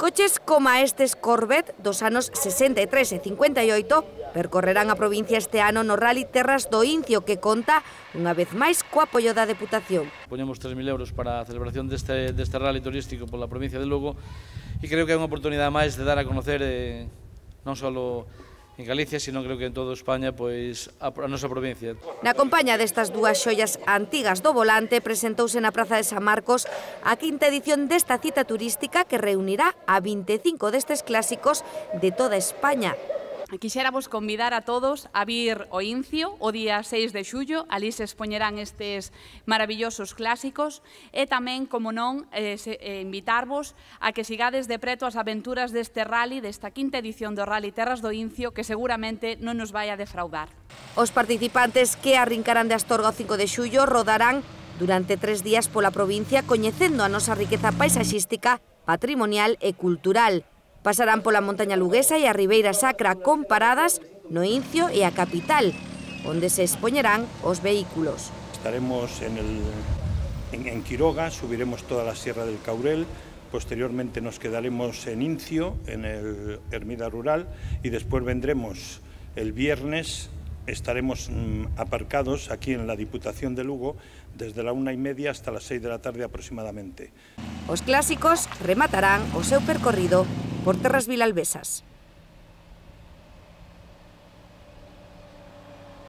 Coches como estes Corvette dos anos 63 e 58 percorrerán a provincia este ano no Rally Terras do Incio, que conta unha vez máis co apoio da Deputación. Poñemos 3.000 euros para a celebración deste rally turístico pola provincia de Lugo e creo que é unha oportunidade máis de dar a conocer non só en Galicia, sino creo que en toda España, pois a nosa provincia. Na compaña destas dúas xoias antigas do volante presentouse na Praza de San Marcos a quinta edición desta cita turística que reunirá a 25 destes clásicos de toda España. Quixéramos convidar a todos a vir ao Incio o día 6 de xullo, ali se expoñerán estes maravillosos clásicos e tamén, como non, invitarvos a que sigades de preto as aventuras deste rally, desta quinta edición do Rally Terras do Incio, que seguramente non nos vai a defraudar. Os participantes que arrincarán de Astorga o 5 de xullo rodarán durante 3 días pola provincia coñecendo a nosa riqueza paisaxística, patrimonial e cultural. Pasarán pola montaña luguesa e a Ribeira Sacra con paradas no Incio e a capital, onde se expoñerán os vehículos. Estaremos en Quiroga, subiremos toda la Sierra del Caurel, posteriormente nos quedaremos en Incio, en el Ermida Rural, y después vendremos el viernes, estaremos aparcados aquí en la Diputación de Lugo desde la 1:30 hasta las 6 de la tarde aproximadamente. Os clásicos rematarán o seu percorrido por terras vilalbesas.